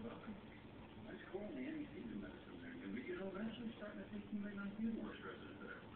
That's cool, man. You see the medicine there. But, you know, eventually starting to think you might not be the worst resident there.